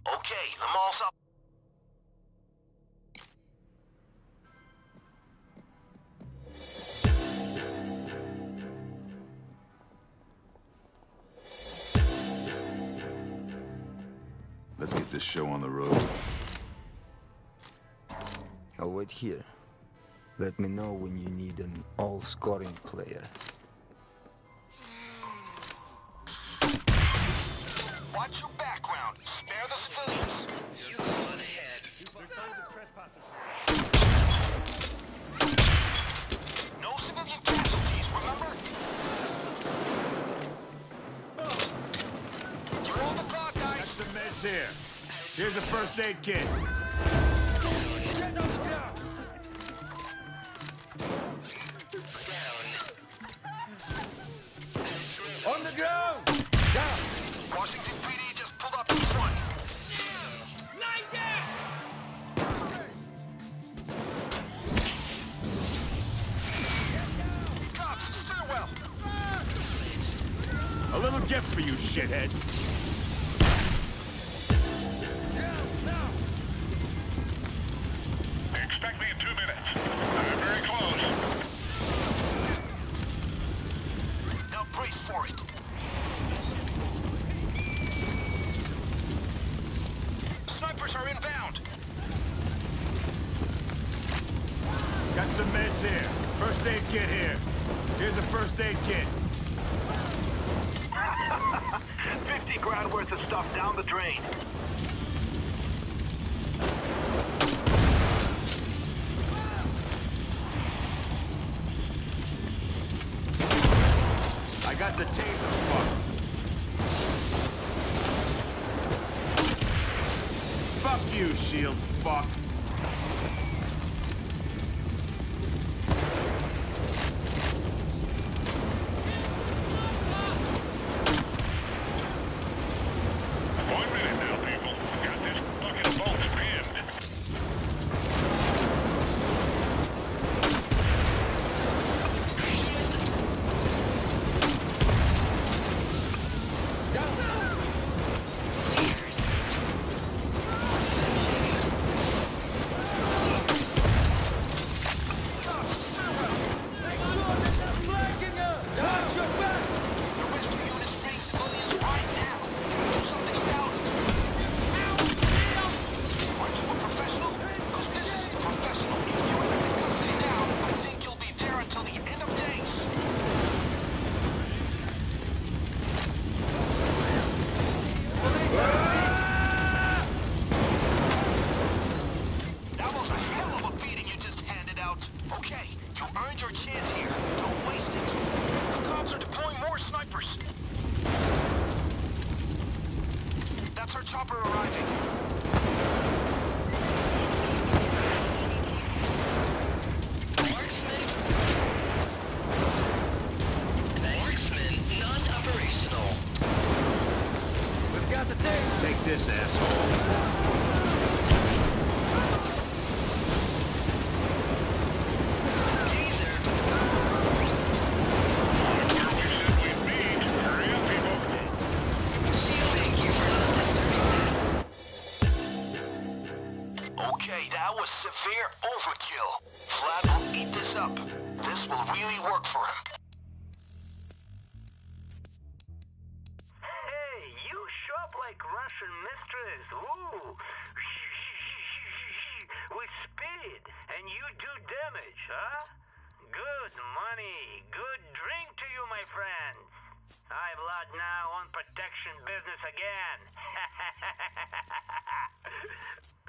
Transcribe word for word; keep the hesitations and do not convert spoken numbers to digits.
Okay, the mall's up. Let's get this show on the road. I'll wait here. Let me know when you need an all-scoring player. Watch your background. Spare the civilians. You go on ahead. There's signs of trespassers. No civilian casualties, remember? You're on the clock, Got guys. some meds here. Here's a first aid kit. Get on the ground! On the ground! Down! Washington P D just pulled up in front. Lie down! Cops, stairwell. A little gift for you, shitheads. Expect me in two minutes. I'm very close. Now brace for it. Snipers are inbound. Got some meds here. First aid kit here. Here's a first aid kit. Fifty grand worth of stuff down the drain. I got the taser, fuck. Fuck you, shield fuck. One minute now, people. Got this fucking bolt pinned. Cops, stairwell. Make sure there's no flanking her! Watch your back! The rescue units free civilians right now. Do something about it. Aren't you a professional? Because this isn't professional. If you end up in custody now, I think you'll be there until the end of days. That was a hell of a beating you just handed out. Okay, you earned your chance here. Don't waste it. The cops are deploying more snipers. That's our chopper arriving. Marksman. Marksman non-operational. We've got the taser. Take this, asshole. Taser. Where we said we'd meet. Hurry up, people. Shield, thank you for not disturbing that. Okay, that was severe overkill. Vlad will eat this up. This will really work for him. Hey, you shop like Russian mistress. Ooh. With speed, and you do damage, huh? Good money, good drink to you, my friends. I'm Vlad now on protection business again.